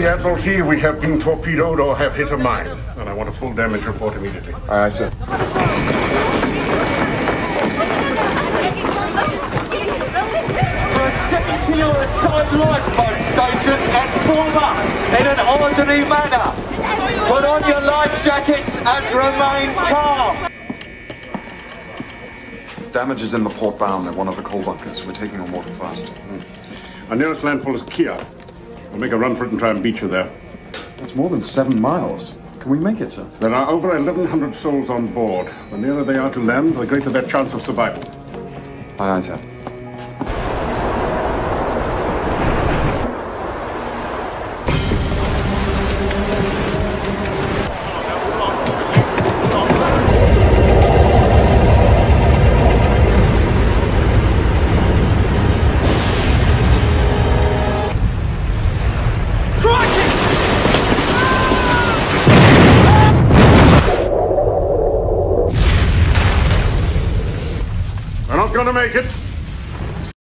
Admiralty, we have been torpedoed or have hit a mine, and I want a full damage report immediately. Aye, sir. Proceed to your assigned lifeboat stations and form up in an orderly manner. Put on your life jackets and remain calm. Damage is in the port bow at one of the coal bunkers. We're taking on water fast. Our nearest landfall is Kia. We'll make a run for it and try and beat you there. That's more than 7 miles. Can we make it, sir? There are over 1,100 souls on board. The nearer they are to land, the greater their chance of survival. Aye, sir. We're not going to make it.